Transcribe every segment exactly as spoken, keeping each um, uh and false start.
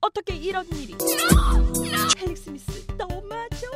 어떻게 이런 일이? 헬릭 스미스 너무하죠?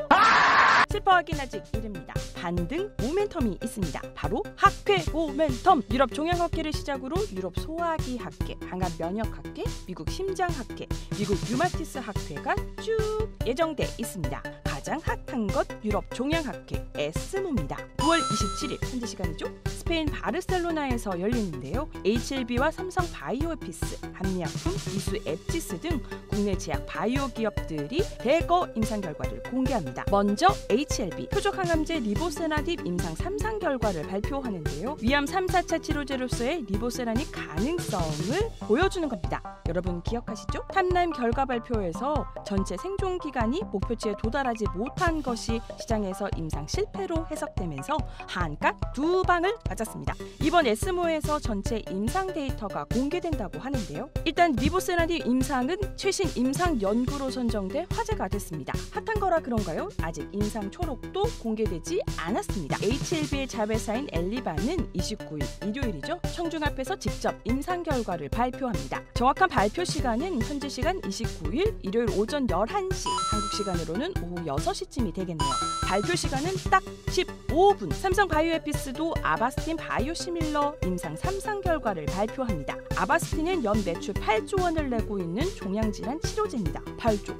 슬퍼하긴 아직 이릅니다. 반등 모멘텀이 있습니다. 바로 학회 모멘텀. 유럽 종양학회를 시작으로 유럽 소화기 학회, 항암 면역 학회, 미국 심장 학회, 미국 류마티스 학회가 쭉 예정돼 있습니다. 가장 핫한 것 유럽 종양학회 에스모입니다. 구월 이십칠일 현지 시간이죠. 스페인 바르셀로나에서 열리는데요. 에이치엘비와 삼성 바이오에피스, 한미약품, 이수 앱지스 등 국내 제약 바이오 기업들이 대거 임상 결과를 공개합니다. 먼저 에이치엘비 표적 항암제 리보세라닙 임상 삼 상 결과를 발표하는데요. 위암 삼, 사차 치료제로서의 리보세라닙 가능성을 보여주는 겁니다. 여러분 기억하시죠? 탐남 결과 발표에서 전체 생존 기간이 목표치에 도달하지 못한 것이 시장에서 임상 실패로 해석되면서 한가 두 방을 맞았습니다. 이번 에스모에서 전체 임상 데이터가 공개된다고 하는데요. 일단 리보세라닙 임상은 최신 임상 연구로 선정돼 화제가 됐습니다. 핫한 거라 그런가요? 아직 임상 초록도 공개되지 않았습니다. 에이치엘비의 자회사인 엘리바는 이십구일 일요일이죠. 청중 앞에서 직접 임상 결과를 발표합니다. 정확한 발표 시간은 현지 시간 이십구일 일요일 오전 열한 시, 한국 시간으로는 오후 여섯 시쯤이 되겠네요. 발표 시간은 딱 십오 분. 삼성 바이오에피스도 아바스틴 바이오시밀러 임상 삼 상 결과를 발표합니다. 아바스틴은 연 매출 팔조 원을 내고 있는 종양질환 치료제입니다. 팔조.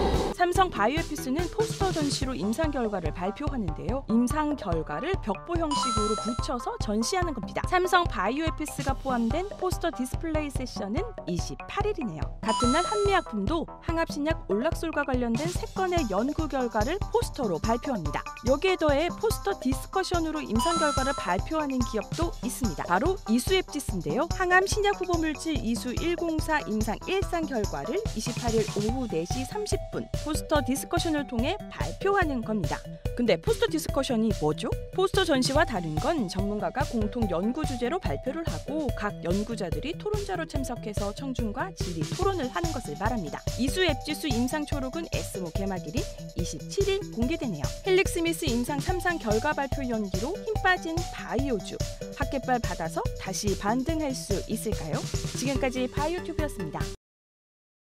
삼성 바이오에피스는 포스터 전시로 임상 결과를 발표하는데요. 임상 결과를 벽보 형식으로 붙여서 전시하는 겁니다. 삼성 바이오에피스가 포함된 포스터 디스플레이 세션은 이십팔일이네요. 같은 날 한미약품도 항압신약 올락솔과 관련된 세 건의 연구 결과를 포스터로 발표합니다. 여기에 더해 포스터 디스커션으로 임상 결과를 발표하는 기업도 있습니다. 바로 이수 앱지스인데요. 항암 신약 후보 물질 이수 백사 임상 일 상 결과를 이십팔일 오후 네 시 삼십 분 포스터 디스커션을 통해 발표하는 겁니다. 근데 포스터 디스커션이 뭐죠? 포스터 전시와 다른 건 전문가가 공통 연구 주제로 발표를 하고 각 연구자들이 토론자로 참석해서 청중과 질의 토론을 하는 것을 말합니다. 이수 앱지수 임상 초록은 에스모 개막일인 이십칠일 공개되네요. 헬릭 스미스 임상 삼 상 결과 발표 연기로 힘 빠진 바이오주. 학회발 받아서 다시 반등할 수 있을까요? 지금까지 바이오튜브였습니다.